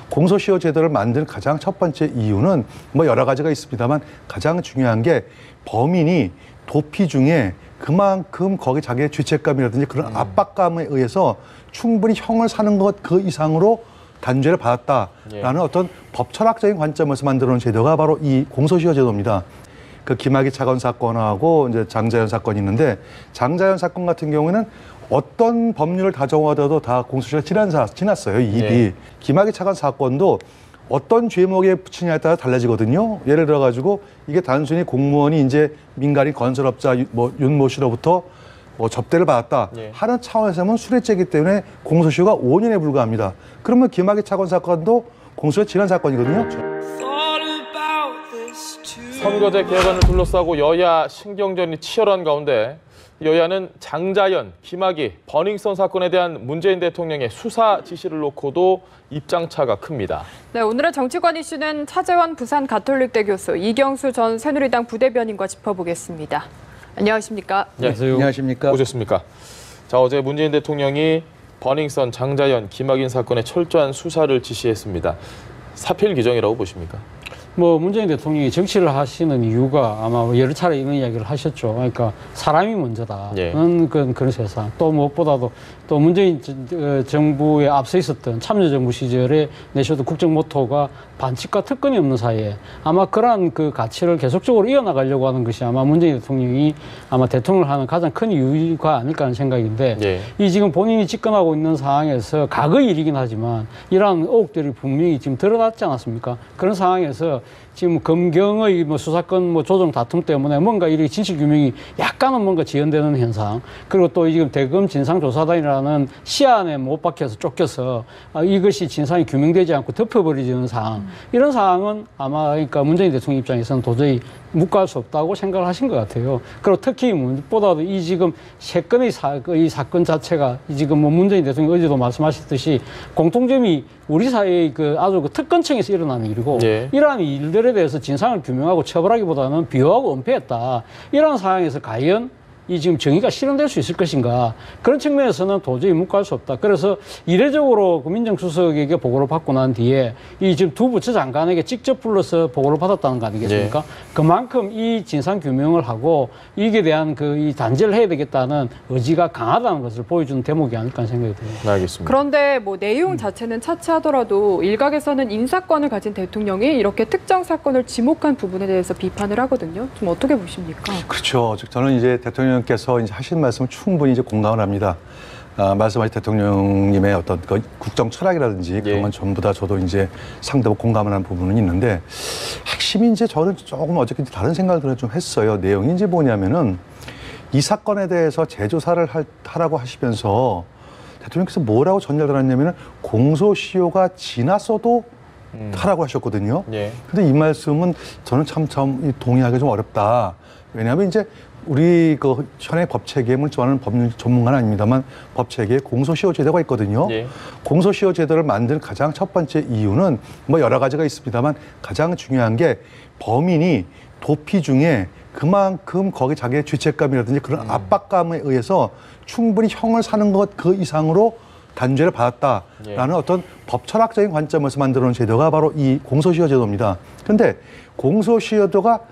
공소시효 제도를 만든 가장 첫 번째 이유는 뭐 여러 가지가 있습니다만 가장 중요한 게 범인이 도피 중에 그만큼 거기 자기의 죄책감이라든지 그런 압박감에 의해서 충분히 형을 사는 것 그 이상으로 단죄를 받았다라는 어떤 법 철학적인 관점에서 만들어 놓은 제도가 바로 이 공소시효 제도입니다. 그 김학의 차관 사건하고 이제 장자연 사건이 있는데 장자연 사건 같은 경우에는 어떤 법률을 다 적용하더라도 다 공소시효가 지났어요. 이 일이. 김학의 차관 사건도 어떤 죄목에 붙이냐에 따라 달라지거든요. 예를 들어가지고 이게 단순히 공무원이 이제 민간인 건설업자 윤모 씨로부터 접대를 받았다 하는 차원에서는 수뢰죄이기 때문에 공소시효가 5년에 불과합니다. 그러면 김학의 차관 사건도 공소시효가 지난 사건이거든요. 선거제 개헌을 둘러싸고 여야 신경전이 치열한 가운데 여야는 장자연, 김학의, 버닝썬 사건에 대한 문재인 대통령의 수사 지시를 놓고도 입장차가 큽니다. 네, 오늘의 정치권 이슈는 차재원 부산 가톨릭대 교수, 이경수 전 새누리당 부대변인과 짚어보겠습니다. 안녕하십니까? 네, 안녕하십니까? 오셨습니까? 자, 어제 문재인 대통령이 버닝썬, 장자연, 김학의 사건의 철저한 수사를 지시했습니다. 사필 규정이라고 보십니까? 문재인 대통령이 정치를 하시는 이유가 아마 여러 차례 이런 이야기를 하셨죠. 그러니까 사람이 먼저다는 그런 세상. 또 무엇보다도 또 문재인 정부에 앞서 있었던 참여정부 시절에 내셨던 국정 모토가 반칙과 특권이 없는 사이에 아마 그러한 그 가치를 계속적으로 이어나가려고 하는 것이 아마 문재인 대통령이 아마 대통령을 하는 가장 큰 이유가 아닐까 하는 생각인데 이 지금 본인이 집권하고 있는 상황에서 과거의 일이긴 하지만 이러한 의혹들이 분명히 지금 드러났지 않았습니까? 그런 상황에서 지금 검경의 수사권 조정 다툼 때문에 뭔가 이렇게 진실 규명이 약간은 뭔가 지연되는 현상. 그리고 또 지금 대검 진상조사단이라는 시안에 못 박혀서 쫓겨서 이것이 진상이 규명되지 않고 덮여버리는 상황. 이런 상황은 아마 그러니까 문재인 대통령 입장에서는 도저히 묵과할 수 없다고 생각을 하신 것 같아요. 그리고 특히 무엇보다도 이 지금 세 건의 이 사건 자체가 지금 문재인 대통령 어제도 말씀하셨듯이 공통점이 우리 사회의 아주 특권층에서 일어나는 일이고 이러한 일들에 대해서 진상을 규명하고 처벌하기보다는 비호하고 은폐했다. 이러한 상황에서 과연 이 지금 정의가 실현될 수 있을 것인가. 그런 측면에서는 도저히 묵과할 수 없다. 그래서 이례적으로 민정수석에게 보고를 받고 난 뒤에 이 지금 두 부처 장관에게 직접 불러서 보고를 받았다는 거 아니겠습니까? 그만큼 이 진상 규명을 하고 이게 대한 이 단죄를 해야 되겠다는 의지가 강하다는 것을 보여주는 대목이 아닐까 생각이 듭니다. 알겠습니다. 그런데 내용 자체는 차치하더라도 일각에서는 인사권을 가진 대통령이 이렇게 특정 사건을 지목한 부분에 대해서 비판을 하거든요. 좀 어떻게 보십니까? 그렇죠. 저는 이제 대통령께서 이제 하신 말씀을 충분히 이제 공감을 합니다. 말씀하신 대통령님의 어떤 국정 철학이라든지 그런 건 전부 다 저도 이제 상당히 공감을 하는 부분은 있는데 핵심이 이제 저는 조금 어저께 다른 생각을 좀 했어요. 내용이 이제 뭐냐면은 이 사건에 대해서 재조사를 하라고 하시면서 대통령께서 뭐라고 전달을 했냐면은 공소시효가 지났어도 하라고 하셨거든요. 근데 이 말씀은 저는 참 동의하기 좀 어렵다. 왜냐하면 이제 우리 현행 법 체계에 저는 법률 전문가는 아닙니다만 법 체계에 공소시효 제도가 있거든요. 공소시효 제도를 만든 가장 첫 번째 이유는 뭐 여러 가지가 있습니다만 가장 중요한 게 범인이 도피 중에 그만큼 거기 자기의 죄책감이라든지 그런 압박감에 의해서 충분히 형을 사는 것 그 이상으로 단죄를 받았다라는 어떤 법 철학적인 관점에서 만들어 놓은 제도가 바로 이 공소시효 제도입니다. 그런데 공소시효가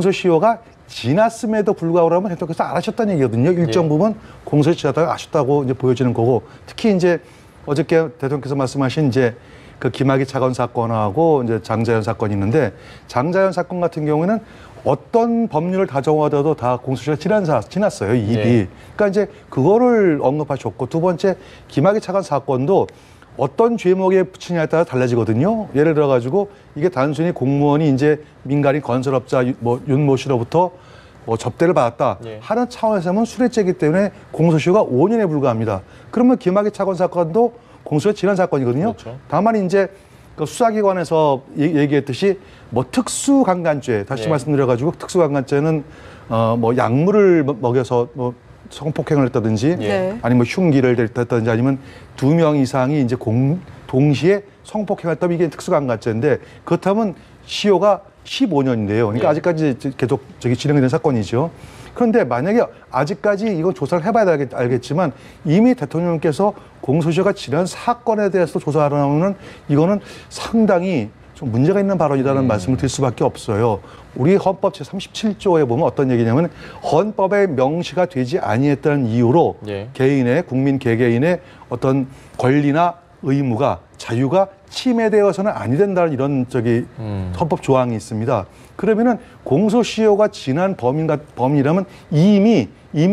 지났음에도 불구하고 그러면 대통령께서 안 하셨다는 얘기거든요. 일정 부분 공소시효 제도가 아쉽다고 이제 보여지는 거고 특히 이제 어저께 대통령께서 말씀하신 이제 그 김학의 차관 사건하고 이제 장자연 사건이 있는데 장자연 사건 같은 경우에는 어떤 법률을 다 적용하더라도 다 공소시효가 지났어요, 이 일이. 그러니까 이제 그거를 언급하셨고 두 번째 김학의 차관 사건도 어떤 죄목에 붙이냐에 따라 달라지거든요. 예를 들어가지고 이게 단순히 공무원이 이제 민간인 건설업자 윤모 씨로부터 접대를 받았다 하는 차원에서는 수뢰죄이기 때문에 공소시효가 5년에 불과합니다. 그러면 김학의 차관 사건도 공소시효가 지난 사건이거든요. 다만 이제 그 수사기관에서 얘기했듯이 특수강간죄 다시 말씀드려가지고 특수강간죄는 약물을 먹여서 성폭행을 했다든지 아니면 흉기를 댔다든지 아니면 2명 이상이 이제 동시에 성폭행을 했다면 이게 특수강간죄인데 그렇다면 시효가 15년인데요. 그러니까 아직까지 계속 진행되는 사건이죠. 그런데 만약에 아직까지 이건 조사를 해봐야 알겠지만 이미 대통령께서 공소시효가 지난 사건에 대해서 조사하려면 이거는 상당히 좀 문제가 있는 발언이라는 말씀을 드릴 수밖에 없어요. 우리 헌법 제37조에 보면 어떤 얘기냐면 헌법에 명시가 되지 아니했다는 이유로 예. 국민 개개인의 어떤 권리나 의무가 자유가 침해되어서는 아니 된다는 이런 헌법 조항이 있습니다. 그러면은 공소시효가 지난 범인이라면 이미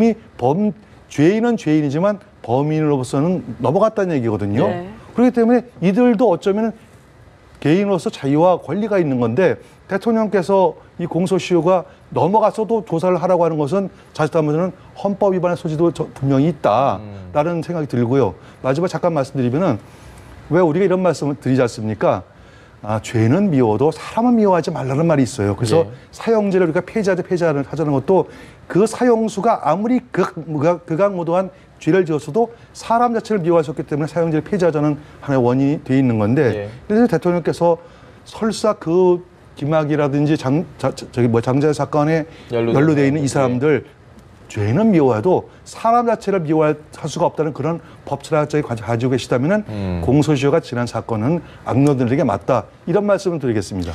죄인은 죄인이지만 범인으로서는 넘어갔다는 얘기거든요. 네. 그렇기 때문에 이들도 어쩌면 개인으로서 자유와 권리가 있는 건데 대통령께서 이 공소시효가 넘어가서도 조사를 하라고 하는 것은 자칫하면 헌법 위반의 소지도 분명히 있다라는 생각이 들고요. 마지막 잠깐 말씀드리면은 왜 우리가 이런 말씀을 드리지 않습니까? 죄는 미워도 사람은 미워하지 말라는 말이 있어요. 그래서 예. 사형제를 우리가 폐지하자는 것도 그 사형수가 아무리 극악무도한 죄를 지었어도 사람 자체를 미워하셨기 때문에 사형제를 폐지하자는 하나의 원인이 돼 있는 건데 예. 그래서 대통령께서 설사 그 김학이라든지 장자연 사건에 연루돼 있는 이 사람들 죄는 미워해도 사람 자체를 미워할 수가 없다는 그런 법 철학을 가지고 계시다면은 공소시효가 지난 사건은 악녀들에게 맞다 이런 말씀을 드리겠습니다.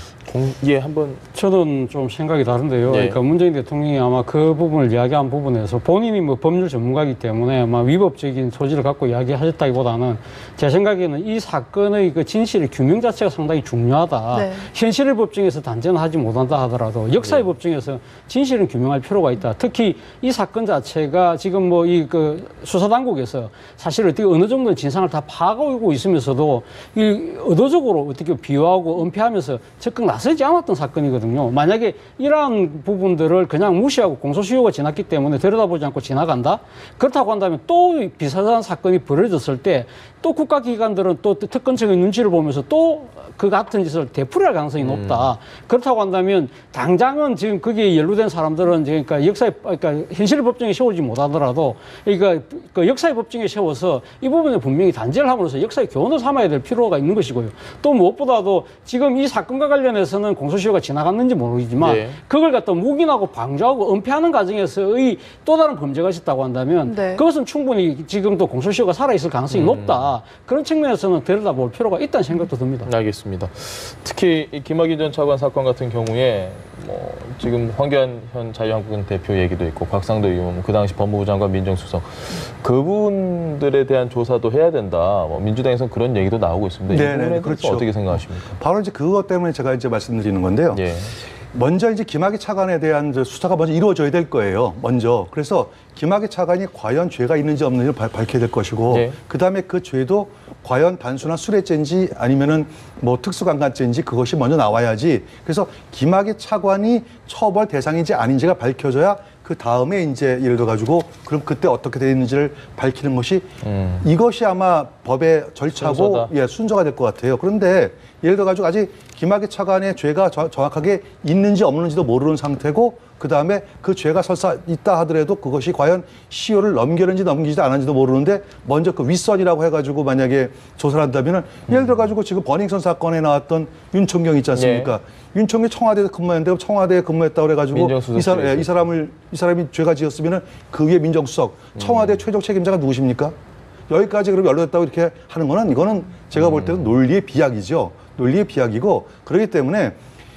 한번 저는 좀 생각이 다른데요. 예. 그러니까 문재인 대통령이 아마 그 부분을 이야기한 부분에서 본인이 뭐 법률 전문가이기 때문에 아마 위법적인 소지를 갖고 이야기하셨다기보다는 제 생각에는 이 사건의 그 진실의 규명 자체가 상당히 중요하다. 네. 현실의 법정에서 단죄는 하지 못한다 하더라도 역사의 법정에서 진실은 규명할 필요가 있다. 특히 이 사건 자체가 지금 뭐 이 그 수사당국에서 사실 어떻게 어느 정도 진상을 다 파악하고 있으면서도 이 의도적으로 어떻게 비호하고 은폐하면서 적극 나서지 않았던 사건이거든요. 만약에 이러한 부분들을 그냥 무시하고 공소시효가 지났기 때문에 들여다보지 않고 지나간다? 그렇다고 한다면 또 비슷한 사건이 벌어졌을 때 또 국가기관들은 또 특권적인 눈치를 보면서 또 그 같은 짓을 되풀이할 가능성이 높다. 그렇다고 한다면 당장은 지금 거기에 연루된 사람들은 그러니까 그러니까 현실의 법정에 세우지 못하더라도 그러니까 그 역사의 법정에 세워서 이 부분에 분명히 단죄를 함으로써 역사의 교훈을 삼아야 될 필요가 있는 것이고요. 또 무엇보다도 지금 이 사건과 관련해서는 공소시효가 지나갔는지 모르겠지만 예. 그걸 갖다 묵인하고 방조하고 은폐하는 과정에서의 또 다른 범죄가 있었다고 한다면 네. 그것은 충분히 지금도 공소시효가 살아있을 가능성이 높다. 그런 측면에서는 들여다볼 필요가 있다는 생각도 듭니다. 알겠습니다. 특히 이 김학의 전 차관 사건 같은 경우에 뭐 지금 황교안 현 자유한국당 대표 얘기도 있고 곽상도 의원, 그 당시 법무부 장관 민정수석 그분들에 대한 조사도 해야 된다. 뭐 민주당에서는 그런 얘기도 나오고 있습니다. 이 부분에 대해서 그렇죠. 어떻게 생각하십니까? 바로 이제 그것 때문에 제가 이제 말씀드리는 건데요. 예. 먼저 이제 김학의 차관에 대한 수사가 먼저 이루어져야 될 거예요. 먼저. 그래서 김학의 차관이 과연 죄가 있는지 없는지를 밝혀야 될 것이고, 네. 그다음에 그 죄도 과연 단순한 술해죄인지 아니면은 뭐 특수강간죄인지 그것이 먼저 나와야지. 그래서 김학의 차관이 처벌 대상인지 아닌지가 밝혀져야 그 다음에 이제 예를 들어 가지고 그럼 그때 어떻게 되는지를 밝히는 것이 이것이 아마 법의 절차고 순서다. 순서가 될 것 같아요. 그런데 예를 들어 가지고 아직 김학의 차관의 죄가 정확하게 있는지 없는지도 모르는 상태고 그다음에 그 죄가 설사 있다 하더라도 그것이 과연 시효를 넘겼는지 넘기지도 않았는지도 모르는데 먼저 그 윗선이라고 해가지고 만약에 조사를 한다면은 예를 들어 가지고 지금 버닝썬 사건에 나왔던 윤총경 있지 않습니까? 윤총경이 청와대에서 근무했는데 청와대에 근무했다고 그래가지고 이 사람이 죄가 지었으면은 그 위에 민정수석 청와대 최종 책임자가 누구십니까? 여기까지 그럼 연루됐다고 이렇게 하는 거는 이거는 제가 볼 때는 논리의 비약이죠. 논리의 비약이고 그렇기 때문에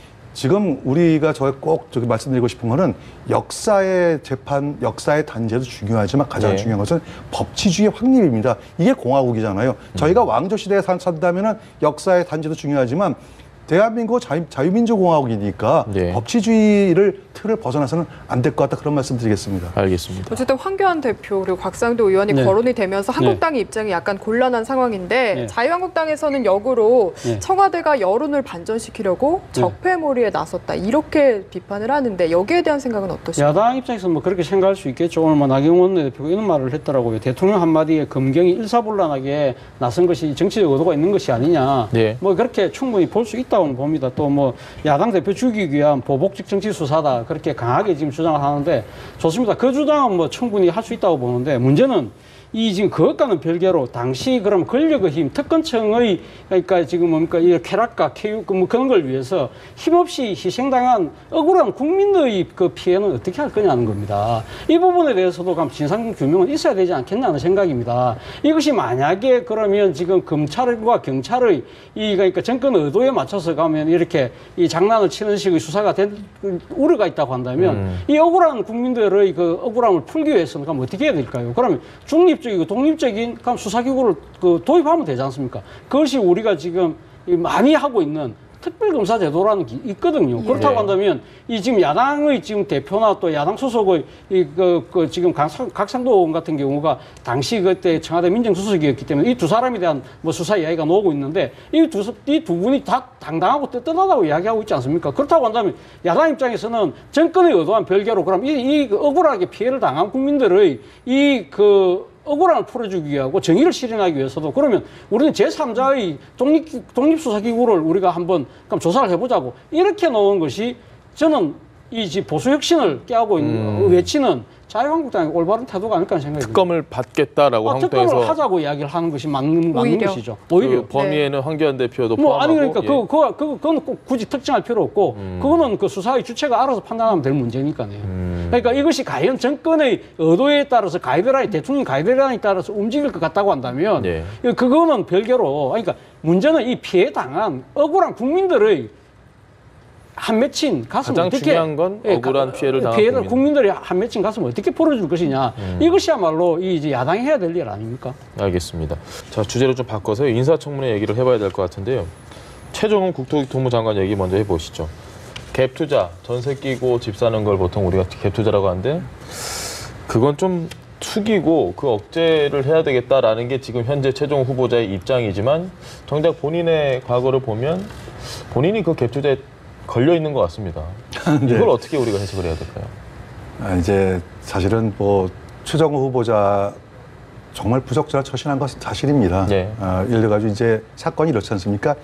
지금 우리가 꼭 말씀드리고 싶은 거는 역사의 재판, 역사의 단죄도 중요하지만 가장 중요한 것은 법치주의 확립입니다. 이게 공화국이잖아요. 저희가 왕조 시대에 산다면은 역사의 단죄도 중요하지만 대한민국 자유민주공화국이니까 법치주의를 틀을 벗어나서는 안 될 것 같다 그런 말씀 드리겠습니다. 알겠습니다. 어쨌든 황교안 대표 그리고 곽상도 의원이 거론이 되면서 한국당의 입장이 약간 곤란한 상황인데 자유한국당에서는 역으로 청와대가 여론을 반전시키려고 적폐몰이에 나섰다 이렇게 비판을 하는데 여기에 대한 생각은 어떠십니까? 야당 입장에서 뭐 그렇게 생각할 수 있겠죠. 오늘 뭐 나경원 대표가 이런 말을 했더라고요. 대통령 한마디에 검경이 일사불란하게 나선 것이 정치적 의도가 있는 것이 아니냐. 뭐 그렇게 충분히 볼 수 있다고 봅니다. 또 뭐 야당 대표 죽이기 위한 보복적 정치 수사다 그렇게 강하게 지금 주장을 하는데 좋습니다. 그 주장은 뭐 충분히 할 수 있다고 보는데 문제는 이 지금 그것과는 별개로 당시 그럼 권력의 힘, 특권층의 그러니까 지금 뭡니까 이 쾌락과 쾌유 뭐 그런 걸 위해서 힘없이 희생당한 억울한 국민의 그 피해는 어떻게 할 거냐는 겁니다. 이 부분에 대해서도 그럼 진상 규명은 있어야 되지 않겠냐는 생각입니다. 이것이 만약에 그러면 지금 검찰과 경찰의 이 그러니까 정권 의도에 맞춰서 가면 이렇게 이 장난을 치는 식의 수사가 된 우려가 있다고 한다면 이 억울한 국민들의 그 억울함을 풀기 위해서는 그럼 어떻게 해야 될까요? 그러면 중립적이고 독립적인 그럼 수사기구를 그 도입하면 되지 않습니까? 그것이 우리가 지금 많이 하고 있는 특별검사 제도라는 게 있거든요. 예. 그렇다고 한다면 이 지금 야당의 지금 대표나 또 야당 소속의 그 지금 각상도 의원 같은 경우가 당시 그때 청와대 민정수석이었기 때문에 이 두 사람에 대한 뭐 수사 이야기가 나오고 있는데 이 두 분이 다 당당하고 떳떳하다고 이야기하고 있지 않습니까? 그렇다고 한다면 야당 입장에서는 정권의 의도와는 별개로 그럼 이 억울하게 피해를 당한 국민들의 억울함을 풀어주기 위하고 정의를 실현하기 위해서도 그러면 우리는 제3자의 독립수사기구를 우리가 한번 그럼 조사를 해보자고 이렇게 놓은 것이 저는 이 보수혁신을 깨하고 있는 외치는 자유한국당의 올바른 태도가 아닐까 하는 생각이 듭니다. 특검을 받겠다라고 한국당에서 특검을 하자고 이야기를 하는 것이 맞는 것이죠. 오히려. 그 범위에는 황교안 대표도 뭐 포함하고. 아니 그러니까 그건 꼭 굳이 특정할 필요 없고 그거는 그 수사의 주체가 알아서 판단하면 될 문제니까요. 그러니까 이것이 과연 정권의 의도에 따라서 대통령 가이드라인에 따라서 움직일 것 같다고 한다면 예. 그거는 별개로 그러니까 문제는 이 피해 당한 억울한 국민들의 한 맺힌 가슴을 가장 어떻게 중요한 건 억울한 피해를 당한 국민들이 한 맺힌 가슴을 어떻게 풀어줄 것이냐 이것이야말로 이제 야당이 해야 될 일 아닙니까? 알겠습니다. 자, 주제를 좀 바꿔서 인사청문회 얘기를 해봐야 될 것 같은데요. 최종훈 국토교통부 장관 얘기 먼저 해보시죠. 갭 투자, 전세 끼고 집 사는 걸 보통 우리가 갭 투자라고 하는데 그건 좀 숙이고 그 억제를 해야 되겠다라는 게 지금 현재 최종훈 후보자의 입장이지만 정작 본인의 과거를 보면 본인이 그 갭 투자에 걸려 있는 것 같습니다. 네. 이걸 어떻게 우리가 해석을 해야 될까요? 이제 사실은 뭐 최정호 후보자 정말 부적절한 처신한 것은 사실입니다. 네. 예를 들어가지고 이제 사건이 이렇지 않습니까?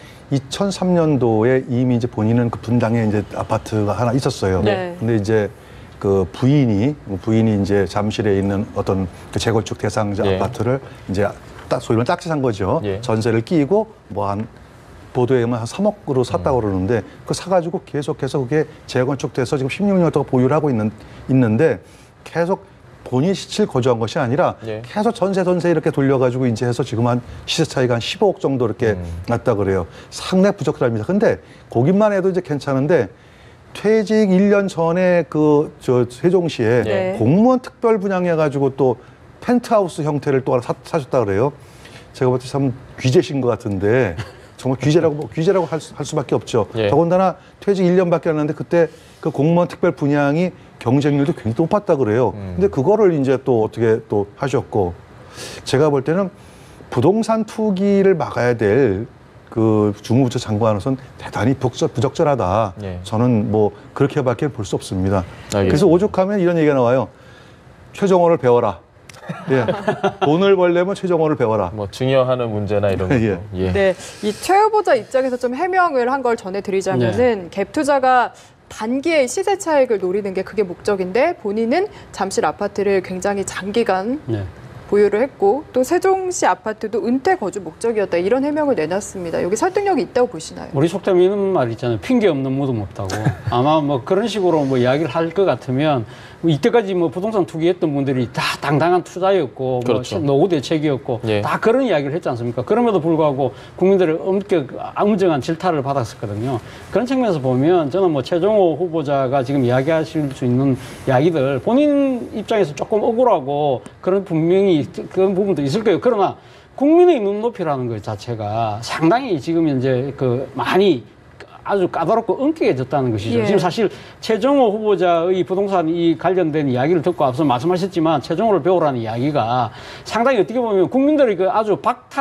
2003년도에 이미 이제 본인은 그 분당에 이제 아파트가 하나 있었어요. 네. 근데 이제 그 부인이 이제 잠실에 있는 어떤 그 재건축 대상자 네. 아파트를 이제 소위 말하면 딱지 산 거죠. 네. 전세를 끼고 뭐 보도에 의하면 한 3억으로 샀다고 그러는데 그거 사가지고 계속해서 그게 재건축돼서 지금 16년 동안 보유를 하고 있는데 계속 본인이 실질 거주한 것이 아니라 예. 계속 전세 이렇게 돌려가지고 이제 해서 지금 한 시세 차이가 한 15억 정도 이렇게 났다 그래요. 상당히 부적절합니다. 근데 거기만 해도 이제 괜찮은데 퇴직 1년 전에 세종시에 네. 공무원 특별 분양해가지고 또 펜트하우스 형태를 또 하나 사셨다 그래요. 제가 볼 때 참 귀재신 것 같은데 정말 귀재라고 할 수밖에 없죠. 예. 더군다나 퇴직 1년밖에 안 했는데 그때 그 공무원 특별 분양이 경쟁률도 굉장히 높았다 그래요. 근데 그거를 이제 또 어떻게 또 하셨고 제가 볼 때는 부동산 투기를 막아야 될 그 주무부처 장관으로서는 대단히 부적절하다. 예. 저는 뭐 그렇게밖에 볼 수 없습니다. 알겠습니다. 그래서 오죽하면 이런 얘기가 나와요. 최정호를 배워라. 예. 돈을 벌려면 최정호를 배워라. 뭐 증여하는 문제나 이런 것도. 예. 예. 네, 이 최 후보자 입장에서 좀 해명을 한 걸 전해드리자면은 갭 투자가 단기의 시세 차익을 노리는 게 그게 목적인데 본인은 잠실 아파트를 굉장히 장기간 네. 보유를 했고 또 세종시 아파트도 은퇴 거주 목적이었다 이런 해명을 내놨습니다. 여기 설득력이 있다고 보시나요? 우리 속담에 이런 말 있잖아요. 핑계 없는 무덤 없다고. 아마 뭐 그런 식으로 뭐 이야기를 할 것 같으면 이때까지 뭐 부동산 투기했던 분들이 다 당당한 투자였고 그렇죠. 뭐 노후 대책이었고 예. 다 그런 이야기를 했지 않습니까? 그럼에도 불구하고 국민들의 엄정한 질타를 받았었거든요. 그런 측면에서 보면 저는 뭐 최종호 후보자가 지금 이야기하실 수 있는 이야기들 본인 입장에서 조금 억울하고 그런 분명히 그런 부분도 있을 거예요. 그러나 국민의 눈높이라는 것 자체가 상당히 지금 현재 많이 아주 까다롭고 엄격해졌다는 것이죠. 예. 지금 사실 최정호 후보자의 부동산 이 관련된 이야기를 듣고 앞서 말씀하셨지만 최정호를 배우라는 이야기가 상당히 어떻게 보면 국민들의 그 아주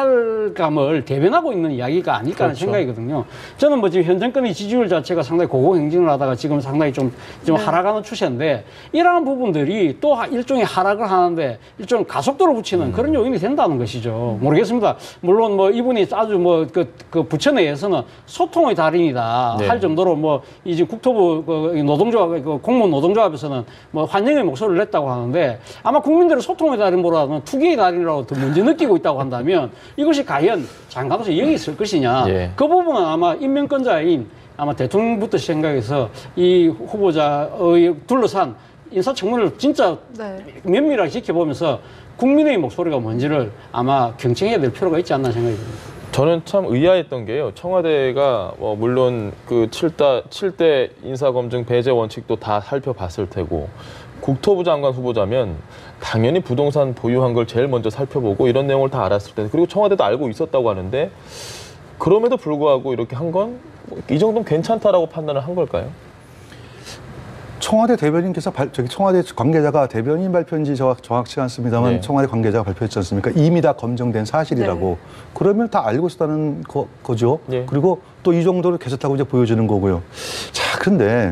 박탈감을 대변하고 있는 이야기가 아닐까 하는 그렇죠. 생각이거든요. 저는 뭐 지금 현 정권의 지지율 자체가 상당히 고공행진을 하다가 지금 상당히 좀 하락하는 추세인데 이러한 부분들이 또 일종의 하락을 하는데 일종 가속도를 붙이는 그런 요인이 된다는 것이죠. 모르겠습니다. 물론 뭐 이분이 아주 뭐 그 부처 내에서는 소통의 달인이다. 된다 네. 할 정도로 뭐 이제 국토부 노동조합 공무원 노동조합에서는 뭐 환영의 목소리를 냈다고 하는데 아마 국민들의 소통의 달인보다는 투기의 달인이라고 더 먼저 느끼고 있다고 한다면 이것이 과연 장가도서 영이 있을 것이냐 예. 그 부분은 아마 임명권자인 아마 대통령부터 생각해서 이 후보자의 둘러싼 인사청문회를 진짜 네. 면밀하게 지켜보면서 국민의 목소리가 뭔지를 아마 경청해야 될 필요가 있지 않나 생각이 듭니다. 저는 참 의아했던 게요. 청와대가 물론 그 7대 인사검증 배제 원칙도 다 살펴봤을 테고 국토부 장관 후보자면 당연히 부동산 보유한 걸 제일 먼저 살펴보고 이런 내용을 다 알았을 텐데 그리고 청와대도 알고 있었다고 하는데 그럼에도 불구하고 이렇게 한 건 이 정도면 괜찮다라고 판단을 한 걸까요? 청와대 대변인께서 청와대 관계자가 대변인 발표인지 정확치 않습니다만 네. 청와대 관계자가 발표했지 않습니까? 이미 다 검증된 사실이라고. 네. 그러면 다 알고 있었다는 거죠. 네. 그리고 또 이 정도를 개선하고 이제 보여주는 거고요. 자, 그런데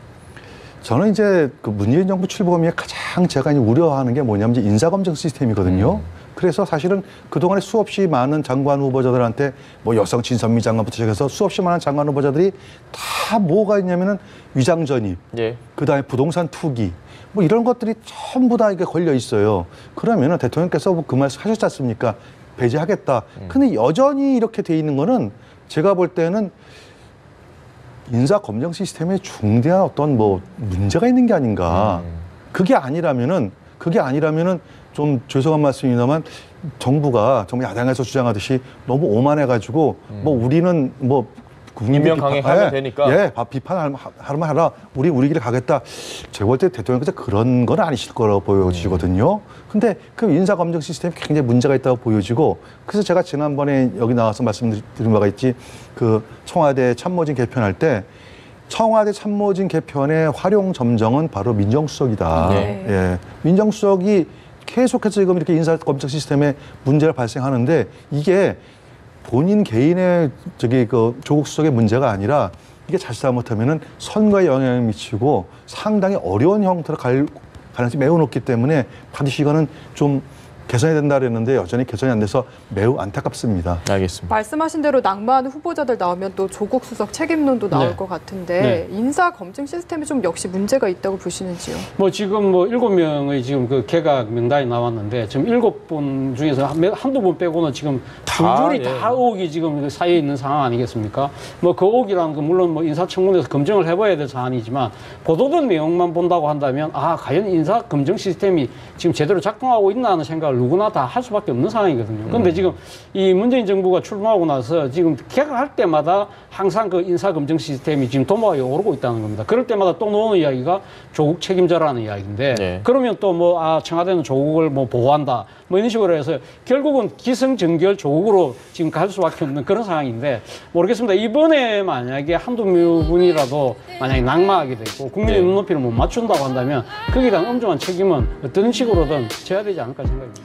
저는 이제 그 문재인 정부 출범에 가장 제가 이제 우려하는 게 뭐냐면 이제 인사검증 시스템이거든요. 그래서 사실은 그동안에 수없이 많은 장관 후보자들한테 뭐 여성 진선미 장관부터 시작해서 수없이 많은 장관 후보자들이 다 뭐가 있냐면은 위장 전입, 예. 그다음에 부동산 투기, 뭐 이런 것들이 전부 다 이게 걸려 있어요. 그러면은 대통령께서 뭐 그 말씀 하셨지 않습니까? 배제하겠다. 근데 여전히 이렇게 돼 있는 거는 제가 볼 때는 인사 검증 시스템에 중대한 어떤 뭐 문제가 있는 게 아닌가. 그게 아니라면은 좀 죄송한 말씀입니다만 정부가 정말 야당에서 주장하듯이 너무 오만해가지고 뭐 우리는 뭐 임명 강행하면 되니까. 예, 비판하면 하라. 우리 길 가겠다. 제가 볼 때 대통령께서 그런 건 아니실 거라고 보여지거든요. 근데 그 인사 검증 시스템이 굉장히 문제가 있다고 보여지고 그래서 제가 지난번에 여기 나와서 말씀드린 바가 있지 그 청와대 참모진 개편할 때 청와대 참모진 개편의 활용 점정은 바로 민정수석이다. 네. 예, 민정수석이 계속해서 지금 이렇게 인사 검증 시스템에 문제가 발생하는데 이게 본인 개인의 그 조국 수석의 문제가 아니라 이게 잘못하면은 선거에 영향을 미치고 상당히 어려운 형태로 갈 가능성이 매우 높기 때문에 반드시 이거는 좀 개선해야 된다 그랬는데 여전히 개선이 안 돼서 매우 안타깝습니다. 알겠습니다. 말씀하신 대로 낙마하는 후보자들 나오면 또 조국 수석 책임론도 나올 네. 것 같은데 인사 검증 시스템에 좀 역시 문제가 있다고 보시는지요? 뭐 지금 뭐 7명의 지금 그 개각 명단이 나왔는데 지금 7분 중에서 한두 분 빼고는 지금 줄줄이 다 의혹이 지금 사이에 있는 상황 아니겠습니까? 뭐 그 의혹이라는 건 물론 뭐 인사청문회에서 검증을 해봐야 될 사안이지만 보도된 내용만 본다고 한다면 아 과연 인사 검증 시스템이 지금 제대로 작동하고 있나 하는 생각을 누구나 다 할 수밖에 없는 상황이거든요. 그런데 지금 이 문재인 정부가 출범하고 나서 지금 개각할 때마다 항상 그 인사 검증 시스템이 지금 도마가 오르고 있다는 겁니다. 그럴 때마다 또 나오는 이야기가 조국 책임자라는 이야기인데 네. 그러면 또 뭐 청와대는 조국을 뭐 보호한다 뭐 이런 식으로 해서 결국은 기승전결 조국으로 지금 갈 수밖에 없는 그런 상황인데 모르겠습니다. 이번에 만약에 한두 분이라도 만약에 낙마하게 되고 국민의 눈높이를 못 맞춘다고 한다면 거기에 대한 엄중한 책임은 어떤 식으로든 져야 되지 않을까 생각합니다.